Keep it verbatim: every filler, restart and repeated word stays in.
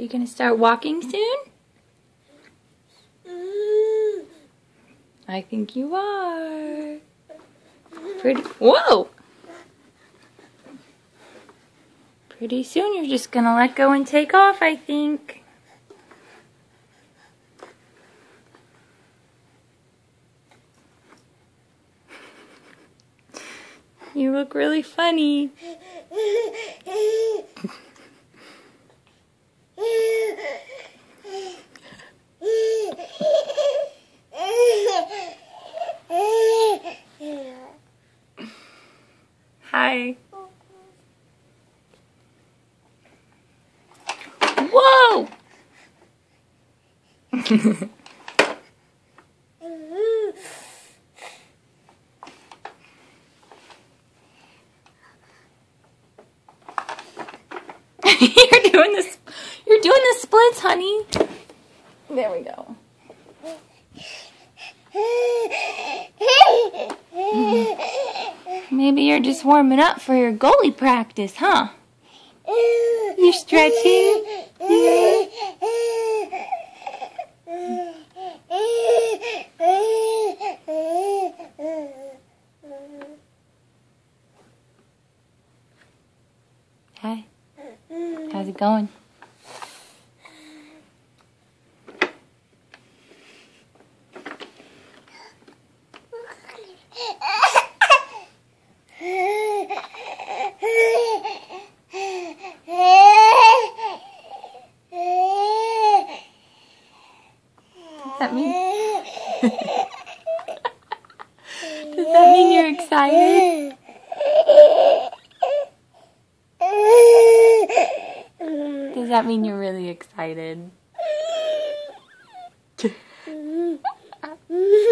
you gonna start walking soon? I think you are. Pretty. Whoa! Pretty soon you're just gonna let go and take off, I think. You look really funny. Hi. Whoa! You're doing this. You're doing the splits, honey. There we go. Maybe you're just warming up for your goalie practice, huh? You stretching? Yeah. Hi. How's it going? Does that mean? Does that mean you're excited? Does that mean you're really excited?